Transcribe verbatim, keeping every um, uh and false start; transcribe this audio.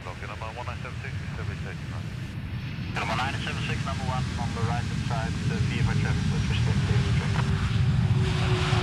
Okay, number one nine seven six, service station. Number nine seven six, number one on the right hand side, uh, V F I traffic with respect to the train.